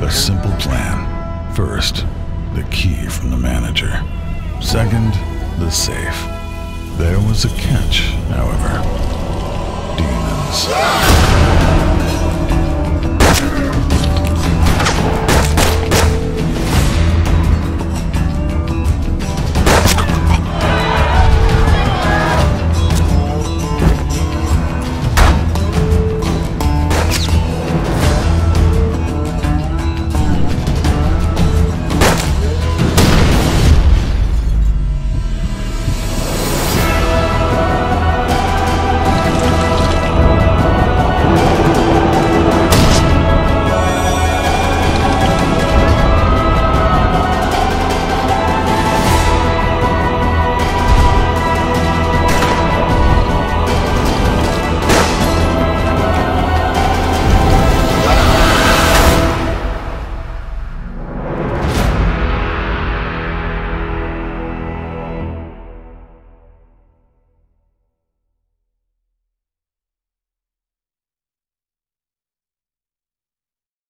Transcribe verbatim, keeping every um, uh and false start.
a simple plan. First, the key from the manager. Second, the safe. There was a catch, however. Demons.